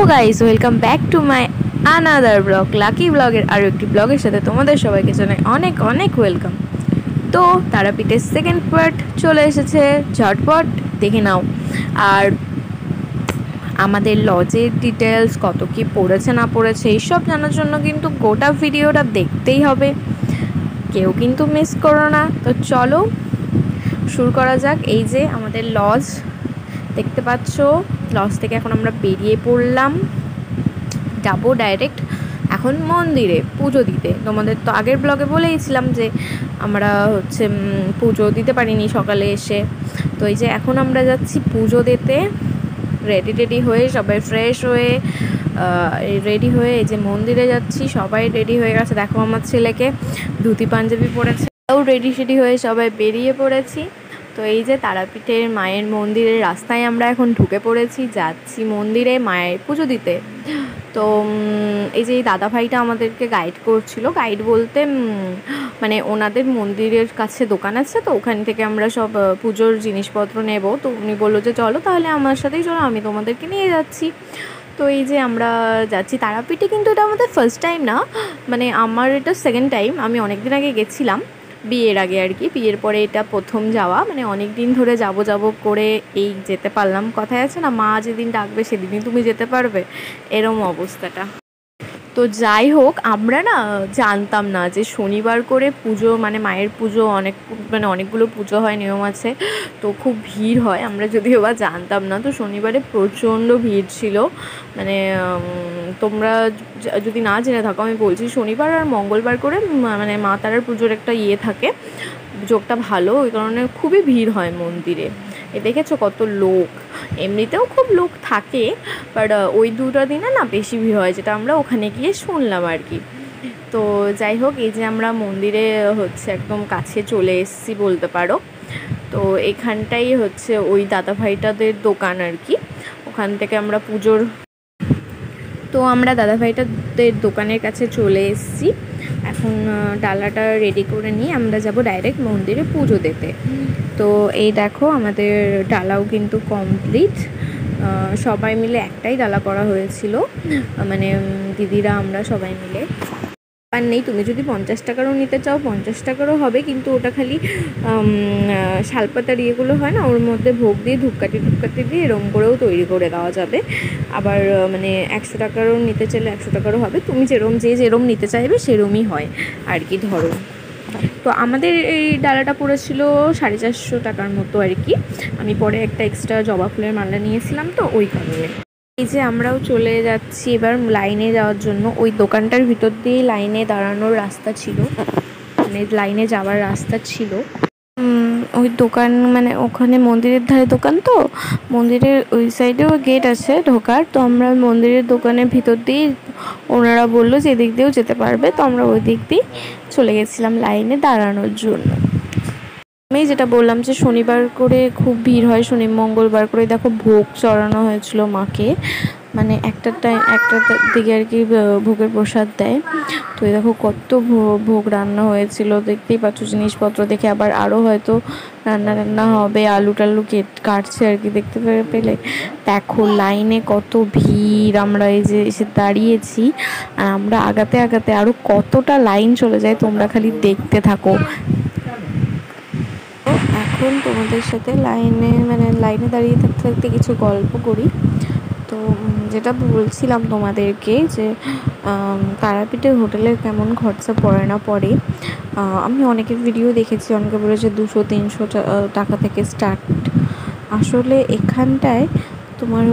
Guys, welcome back to my another blog, lucky ব্লগের আরও একটি ব্লগের সাথে তোমাদের সবাইকে জানাই অনেক অনেক ওয়েলকাম। তো তারাপীঠের সেকেন্ড পার্ট চলে এসেছে, ঝটপট দেখে নাও। আর আমাদের লজের ডিটেলস, কত কি পড়েছে না পড়েছে এইসব জানার জন্য কিন্তু গোটা ভিডিওটা দেখতেই হবে, কেউ কিন্তু মিস করো না। তো চলো শুরু করা যাক। এই যে আমাদের লজ দেখতে পাচ্ছ, লজ থেকে এখন আমরা বেরিয়ে পড়লাম, যাবো ডাইরেক্ট এখন মন্দিরে পুজো দিতে। তোমাদের তো আগের ব্লগে বলেইছিলাম যে আমরা পুজো দিতে পারিনি সকালে এসে। তো এই যে এখন আমরা যাচ্ছি পুজো দিতে, রেডি হয়ে সবাই ফ্রেশ হয়ে রেডি হয়ে এই যে মন্দিরে যাচ্ছি। সবাই রেডি হয়ে গেছে, দেখো আমার ছেলেকে ধুতি পাঞ্জাবি পরেছে, তাও রেডি হয়ে সবাই বেরিয়ে পড়েছি। তো এই যে তারাপীঠের মায়ের মন্দিরের রাস্তায় আমরা এখন ঢুকে পড়েছি, যাচ্ছি মন্দিরে মায়ের পুজো দিতে। তো এই যে এই দাদাভাইটা আমাদেরকে গাইড করছিল, গাইড বলতে মানে ওনাদের মন্দিরের কাছে দোকান আছে, তো ওখান থেকে আমরা সব পুজোর জিনিসপত্র নেব। তো উনি বললো যে চলো তাহলে আমার সাথেই চলো, আমি তোমাদেরকে নিয়ে যাচ্ছি। তো এই যে আমরা যাচ্ছি তারাপীঠে, কিন্তু এটা আমাদের ফার্স্ট টাইম না, মানে আমার এটা সেকেন্ড টাইম। আমি অনেক দিন আগে গেছিলাম, বিয়ের আগে আর কি, বিয়ের পরে এটা প্রথম যাওয়া, মানে অনেক দিন ধরে যাব করে এই যেতে পারলাম। কথায় আছে না, মা যেদিন ডাকবে সেদিনই তুমি যেতে পারবে, এরম অবস্থাটা। তো যাই হোক, আমরা না জানতাম না যে শনিবার করে পুজো, মানে মায়ের পুজো অনেকগুলো পুজো হয়, নিয়ম আছে, তো খুব ভিড় হয়। আমরা যদিও বা জানতাম না, তো শনিবারে প্রচণ্ড ভিড় ছিল। মানে তোমরা যদি না জেনে থাকো, আমি বলছি, শনিবার আর মঙ্গলবার করে মানে মা তারার পুজোর একটা থাকে, যোগটা ভালো, ওই কারণে খুবই ভিড় হয় মন্দিরে। দেখেছো কত লোক, এমনিতেও খুব লোক থাকে, বাট ওই দুটো দিনে না বেশি ভিড় হয়, যেটা আমরা ওখানে গিয়ে শুনলাম আর কি। তো যাই হোক, এই যে আমরা মন্দিরে একদম কাছে চলে এসেছি বলতে পারো। তো এখানটাই ওই দাদাভাইটাদের দোকান আর কি, ওখান থেকে আমরা আমরা দাদাভাইটাদের দোকানের কাছে চলে এসেছি। এখন ডালাটা রেডি করে নিয়ে আমরা যাব ডাইরেক্ট মন্দিরে পুজো দিতে। তো এই দেখো আমাদের ডালাও কিন্তু কমপ্লিট, সবাই মিলে একটাই ডালা করা হয়েছিল, মানে দিদিরা আমরা সবাই মিলে। আর নেই, তুমি যদি 50 টাকারও নিতে চাও 50 টাকারও হবে, কিন্তু ওটা খালি শালপাতার ইয়েগুলো হয় না, ওর মধ্যে ভোগ দিয়ে ধূপকাঠি দিয়ে এরম করেও তৈরি করে দেওয়া যাবে। আবার মানে 100 টাকারও নিতে চাইলে 100 টাকারও হবে, তুমি যেরম নিতে চাইবে সেরমই হয় আর কি, ধরো। তো আমাদের এই ডালাটা পড়েছিল 450 টাকার মতো আর কি। আমি পরে একটা এক্সট্রা জবা ফুলের মালা নিয়েছিলাম, তো ওই কারণে। এই যে আমরাও চলে যাচ্ছি এবার লাইনে যাওয়ার জন্য। ওই দোকানটার ভিতর দিয়ে লাইনে দাঁড়ানোর রাস্তা ছিল, মানে লাইনে যাওয়ার রাস্তা ছিল। ওই দোকান মানে ওখানে মন্দিরের ধারে দোকান, তো মন্দিরের ওই সাইডেও গেট আছে ঢোকার। তো আমরা মন্দিরের দোকানের ভিতর দিয়ে, ওনারা বললো যে এদিক দিয়েও যেতে পারবে, তো আমরা ওই দিক দিয়ে চলে গেছিলাম লাইনে দাঁড়ানোর জন্য। আমি যেটা বললাম যে শনিবার করে খুব ভিড় হয়, মঙ্গলবার করে দেখো ভোগ চড়ানো হয়েছিল মাকে, মানে একটা দিকে আর কি ভোগের প্রসাদ দেয়। তো এই দেখো কত ভোগ রান্না হয়েছিল, দেখতেই পাচ্ছ জিনিসপত্র দেখে। আবার আরও হয়তো রান্না হবে, আলু টালু কাটছে আর কি, দেখতে পেলে। দেখো লাইনে কত ভিড়, আমরা এই যে এসে দাঁড়িয়েছি, আর আমরা আগাতে আরও কতটা লাইন চলে যায়, তোমরা খালি দেখতে থাকো। এখন তোমাদের সাথে লাইনে দাঁড়িয়ে থাকতে কিছু গল্প করি। তো যেটা বলছিলাম তোমাদেরকে যে তারাপীঠের হোটেলে কেমন খরচা পড়ে। আমি অনেকের ভিডিও দেখেছি, অনেকে বলেছে 200-300 টাকা থেকে স্টার্ট। আসলে এখানটায় তোমার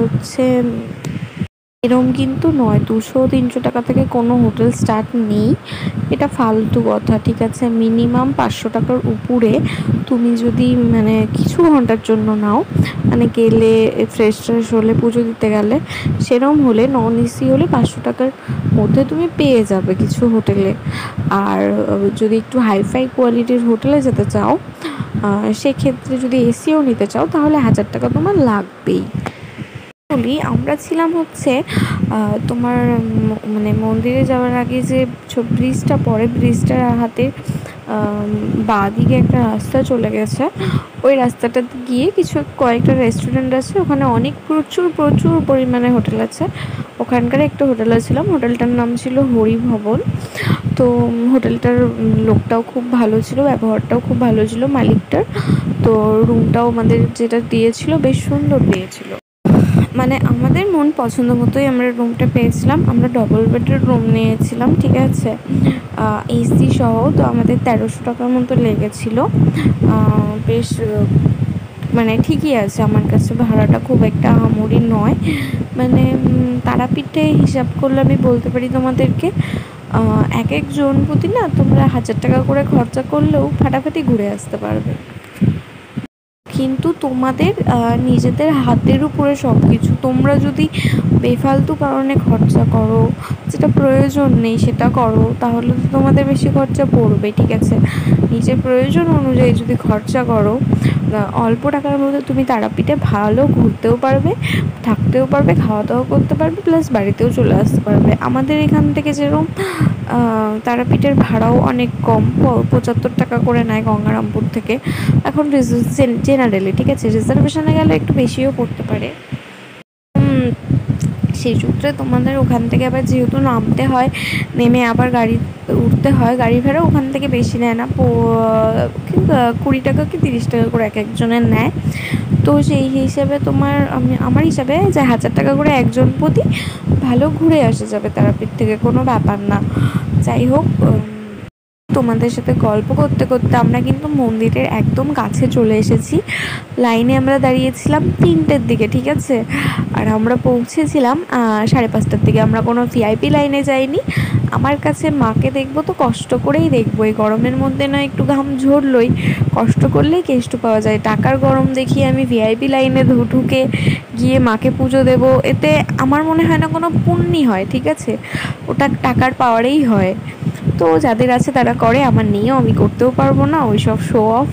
এরম কিন্তু নয়, 200-300 টাকা থেকে কোনো হোটেল স্টার্ট নেই, এটা ফালতু কথা, ঠিক আছে। মিনিমাম 500 টাকার উপরে তুমি যদি মানে কিছু ঘন্টার জন্য নাও, মানে গেলে ফ্রেশ হলে পুজো দিতে গেলে, সেরম হলে নন এসি হলে 500 টাকার মধ্যে তুমি পেয়ে যাবে কিছু হোটেলে। আর যদি একটু হাইফাই কোয়ালিটির হোটেলে যেতে চাও, সেক্ষেত্রে যদি এসিও নিতে চাও, তাহলে 1000 টাকা তোমার লাগবেই। আমরা ছিলাম তোমার মানে মন্দিরে যাওয়ার আগে যে ব্রিজটা পরে, ব্রিজটার হাতে বাঁ দিকে একটা রাস্তা চলে গেছে, ওই রাস্তাটা গিয়ে কয়েকটা রেস্টুরেন্ট আছে, ওখানে প্রচুর পরিমাণে হোটেল আছে। ওখানকার একটা হোটেলে ছিলাম, হোটেলটার নাম ছিল হরিভবন। তো হোটেলটার লোকটাও খুব ভালো ছিল, ব্যবহারটাও খুব ভালো ছিল মালিকটার। তো রুমটাও আমাদের যেটা দিয়েছিল বেশ সুন্দর দিয়েছিল, মানে আমাদের মন পছন্দ মতোই আমরা রুমটা পেয়েছিলাম। আমরা ডবল বেডের রুম নিয়েছিলাম, ঠিক আছে, এসি সহ। তো আমাদের 1300 টাকার মতো লেগেছিলো। বেশ মানে ঠিকই আছে আমার কাছে, ভাড়াটা খুব একটা আহামরি নয়। মানে তারাপীঠে হিসাব করলে আমি বলতে পারি তোমাদেরকে, এক একজন প্রতি না তোমরা 1000 টাকা করে খরচা করলেও ফাটাফাটি ঘুরে আসতে পারবে। কিন্তু তোমাদের নিজেদের হাতের উপরে সব কিছু। তোমরা যদি বেফালতু কারণে খরচা করো, যেটা প্রয়োজন নেই সেটা করো, তাহলে তো তোমাদের বেশি খরচা পড়বে, ঠিক আছে। নিজের প্রয়োজন অনুযায়ী যদি খরচা করো, অল্প টাকার মধ্যে তুমি তারাপীঠে ভালো ঘুরতেও পারবে, থাকতেও পারবে, খাওয়া দাওয়া করতে পারবে, প্লাস বাড়িতেও চলে আসতে পারবে। আমাদের এখান থেকে যেরকম তারাপীঠের ভাড়াও অনেক কম, 75 টাকা করে নেয় গঙ্গারামপুর থেকে। এখন জেনারেলি, ঠিক আছে, রিজার্ভেশনে গেলে একটু বেশিও পড়তে পারে। সেই সূত্রে তোমাদের ওখান থেকে আবার যেহেতু নামতে হয়, নেমে আবার গাড়ি উঠতে হয়, গাড়ি ভাড়া ওখান থেকে বেশি নেয় না, 20 টাকা কি 30 টাকা করে এক একজনের নেয়। তো সেই হিসেবে আমার হিসাবে যে 1000 টাকা করে একজন প্রতি ভালো ঘুরে আসা যাবে তারাপীঠ থেকে, কোনো ব্যাপার না। যাই হোক, তোমাদের সাথে গল্প করতে করতে আমরা কিন্তু মন্দিরের একদম কাছে চলে এসেছি। লাইনে আমরা দাঁড়িয়েছিলাম 3টের দিকে, ঠিক আছে, আর আমরা পৌঁছেছিলাম 5:30টার দিকে। আমরা কোনো ভিআইপি লাইনে যাইনি। আমার কাছে মাকে দেখবো তো কষ্ট করেই দেখবো, এই গরমের মধ্যে না একটু ঘাম ঝরলই, কষ্ট করলেই কেষ্ট পাওয়া যায়। টাকার গরম দেখিয়ে আমি ভিআইপি লাইনে ঢুকে গিয়ে মাকে পুজো দেব, এতে আমার মনে হয় না কোনো পুণ্যি হয়, ঠিক আছে, ওটা টাকার পাওয়ারেই হয়। তো যাদের আছে তারা করে, আমার নিয়েও আমি করতেও পারবো না ওই সব শো অফ।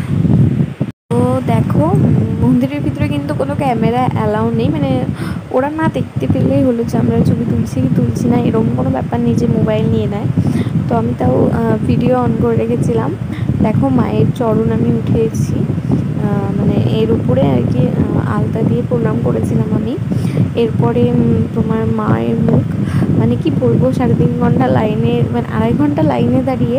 তো দেখো, মন্দিরের ভিতরে কিন্তু কোনো ক্যামেরা অ্যালাউ নেই, মানে ওরা না দেখতে পেলেই হলো যে আমরা ছবি তুলছি কি তুলছি না, এরকম কোনো ব্যাপার নেই যে মোবাইল নিয়ে নেয়। তো আমি তাও ভিডিও অন করে রেখেছিলাম। দেখো মায়ের চরণ আমি উঠিয়েছি, মানে এর উপরে আর কি আলতা দিয়ে প্রণাম করেছিলাম আমি। এরপরে তোমার মায়ের মুখ, মানে কি বলবো, 3.5 ঘন্টা লাইনে, মানে 2.5 ঘন্টা লাইনে দাঁড়িয়ে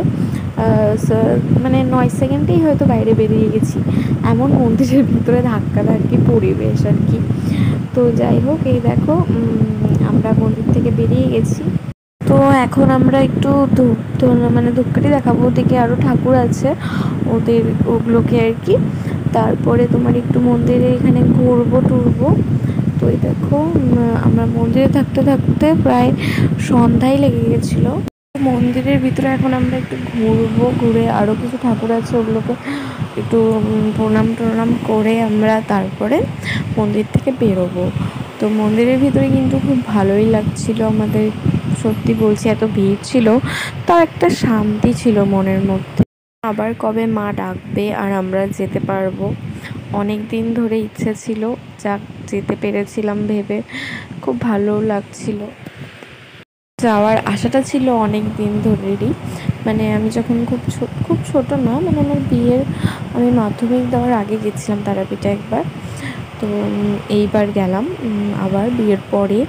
মানে 9 সেকেন্ডেই হয়তো বাইরে বেরিয়ে গেছি, এমন মন্দিরের ভিতরে ধাক্কি পরিবেশ আর কি। তো যাই হোক, এই দেখো আমরা মন্দির থেকে বেরিয়ে গেছি। তো এখন আমরা একটু মানে ধূপকাঠি দেখাবো, ওদিকে আরও ঠাকুর আছে, ওগুলোকে আর কি। তারপরে তোমার একটু মন্দিরে এখানে ঘুরবো টুরবো। তো এই দেখো, আমরা মন্দিরে থাকতে থাকতে প্রায় সন্ধ্যায় লেগে গেছিলো। মন্দিরের ভিতরে এখন আমরা একটু ঘুরবো, ঘুরে আরও কিছু ঠাকুর আছে ওগুলোকে একটু প্রণাম টনাম করে আমরা তারপরে মন্দির থেকে বেরোবো। তো মন্দিরের ভিতরে কিন্তু খুব ভালোই লাগছিল আমাদের, সত্যি বলছি, এত ভিড় ছিল তাও একটা শান্তি ছিল মনের মধ্যে। আবার কবে মা ডাকবে আর আমরা যেতে পারবো, অনেক দিন ধরে ইচ্ছে ছিল, যাক যেতে পেরেছিলাম ভেবে খুব ভালো লাগছিল। যাওয়ার আশাটা ছিল অনেক দিন ধরেরই, মানে আমি যখন খুব ছোট না, মানে আমার বিয়ের, আমি মাধ্যমিক দেওয়ার আগে গেছিলাম তারাপীঠে একবার। তো এইবার গেলাম আবার বিয়ের পরে।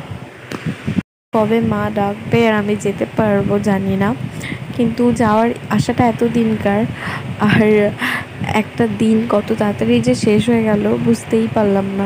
কবে মা ডাকবে আর আমি যেতে পারবো জানি না, কিন্তু যাওয়ার আশাটা এত দিনকার, আর একটা দিন কত তাড়াতাড়ি যে শেষ হয়ে গেল বুঝতেই পারলাম না।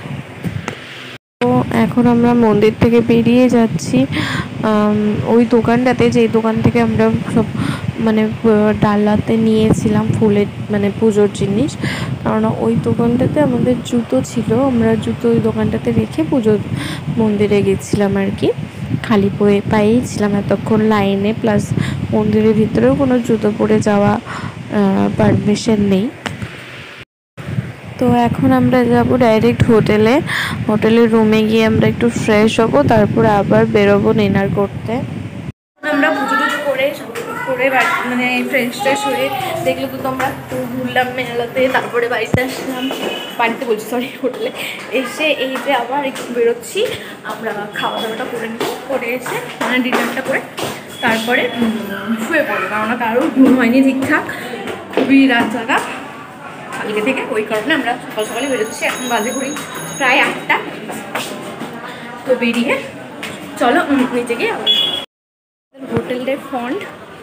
তো এখন আমরা মন্দির থেকে বেরিয়ে যাচ্ছি ওই দোকানটাতে, যেই দোকান থেকে আমরা সব মানে ডালাতে নিয়েছিলাম ফুলের মানে পুজোর জিনিস, কারণ ওই দোকানটাতে আমাদের জুতো ছিল, আমরা জুতো ওই দোকানটাতে রেখে পুজো মন্দিরে গেছিলাম আর কি। খালি পায়েই ছিলাম এতক্ষণ লাইনে, প্লাস মন্দিরের ভিতরেও কোনো জুতো পরে যাওয়া পারমিশন নেই। তো এখন আমরা যাব ডাইরেক্ট হোটেলের রুমে গিয়ে আমরা একটু ফ্রেশ হবো, তারপরে আবার বেরোবো ডিনার করতে। আমরা পুজো টুজো করে মানে ফ্রেশ হয়ে দেখলে তো তোমরা ঘুরলাম মেলাতে, তারপরে বাড়িতে আসলাম, বাড়িতে বলছি সরি হোটেলে এসে এই যে আবার একটু বেরোচ্ছি। আমরা খাওয়া দাওয়াটা করে এসে মানে ডিনারটা করে তারপরে শুয়ে পড়বো, কারণ কারো ঘুম হয়নি ঠিকঠাক, খুবই রাত জাগা কালকে থেকে, ওই কারণে আমরা সকাল সকালে বেরোচ্ছি। এখন বাজে ঘড়ি প্রায় 8টা। তো বেরিয়ে চলো নিচে গিয়ে হোটেলের ফন্ট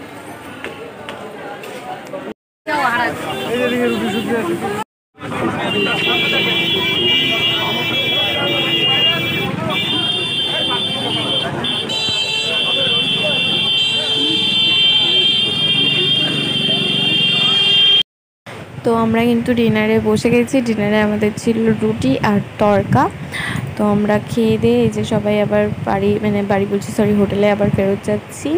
তো আমরা কিন্তু ডিনারে বসে গেছি। ডিনারে আমাদের ছিল রুটি আর তড়কা। তো আমরা খেয়ে দিয়ে এই যে সবাই আবার বাড়ি বলছি সরি হোটেলে আবার ফেরত যাচ্ছি।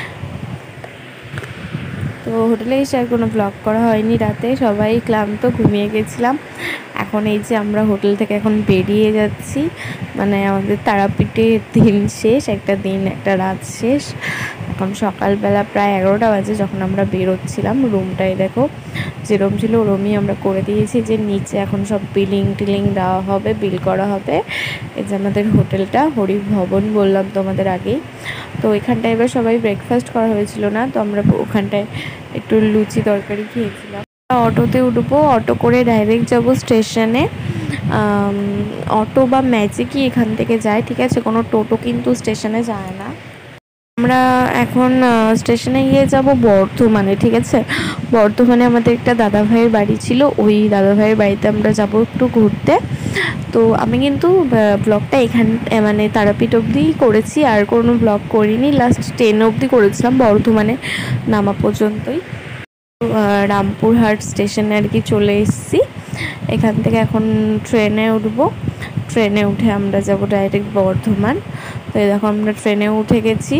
তো হোটেলে এসে আর কোনো ব্লগ করা হয়নি, রাতে সবাই ক্লান্ত, ঘুমিয়ে গেছিলাম। এখন এই যে আমরা হোটেল থেকে এখন বেরিয়ে যাচ্ছি, মানে আমাদের তারাপীঠের দিন শেষ, একটা দিন একটা রাত শেষ। এখন সকালবেলা প্রায় 11টা বাজে যখন আমরা বেরোচ্ছিলাম। রুমটাই দেখো যেরকম ছিল ওরমই আমরা করে দিয়েছি, যে নিচে এখন সব টিলিং দেওয়া হবে, বিল করা হবে। এই যে আমাদের হোটেলটা হরিভবন বললাম তোমাদের আগেই। তো এখানটায় এবার সবাই ব্রেকফাস্ট করা হয়েছিল না, তো আমরা ওখানটায় একটু লুচি তরকারি খেয়েছিলাম। অটোতে উঠবো, অটো করে ডাইরেক্ট যাব স্টেশনে। অটো বা ম্যাজিকই এখান থেকে যায়, ঠিক আছে, কোনো টোটো কিন্তু স্টেশনে যায় না। আমরা এখন স্টেশনে গিয়ে যাব বর্ধমানে, ঠিক আছে। বর্ধমানে আমাদের একটা দাদা ভাইয়ের বাড়ি ছিল, ওই দাদা ভাইয়ের বাড়িতে আমরা যাব একটু ঘুরতে। তো আমি কিন্তু ব্লগটা মানে তারাপীঠ অবধি করেছি, আর কোনো ব্লগ করিনি। লাস্ট 10 অবধি করেছিলাম, বর্ধমানে নামা পর্যন্তই। রামপুরহাট স্টেশনে আর কি চলে এসেছি। এখান থেকে এখন ট্রেনে উঠবো, ট্রেনে উঠে আমরা যাব ডাইরেক্ট বর্ধমান। তো এই দেখো আমরা ট্রেনে উঠে গেছি।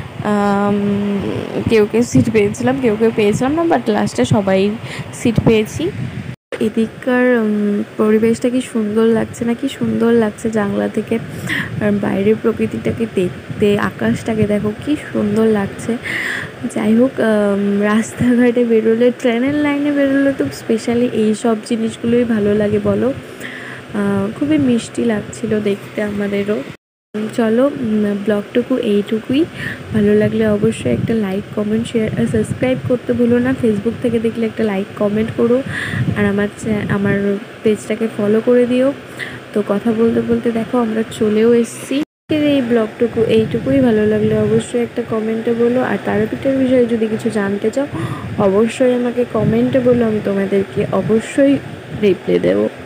কেউ সিট পেয়েছিলাম, কেউ পেয়েছিলাম না, বাট লাস্টে সবাই সিট পেয়েছি। এদিককার পরিবেশটা কি সুন্দর লাগছে না, কি সুন্দর লাগছে জানলা থেকে। আর বাইরের প্রকৃতিটাকে দেখতে, আকাশটাকে দেখো কি সুন্দর লাগছে। যাই হোক, রাস্তাঘাটে বেরোলে, ট্রেনের লাইনে বেরোলে তো স্পেশালি এই সব জিনিসগুলোই ভালো লাগে বলো। খুবই মিষ্টি লাগছিল দেখতে আমাদেরও। চলো ব্লগটুকু এইটুকুই। ভালো লাগলে অবশ্যই একটা লাইক, কমেন্ট, শেয়ার আর সাবস্ক্রাইব করতে ভুলো না। ফেসবুক থেকে দেখলে একটা লাইক কমেন্ট করো, আর আমার পেজটাকে ফলো করে দিও। তো কথা বলতে বলতে দেখো আমরা চলেও এসেছি। এই ব্লগটুকু এইটুকুই। ভালো লাগলে অবশ্যই একটা কমেন্টে বলো, আর তারাপীঠের বিষয়ে যদি কিছু জানতে চাও অবশ্যই আমাকে কমেন্টে বলো, আমি তোমাদেরকে অবশ্যই রিপ্লাই দেবো।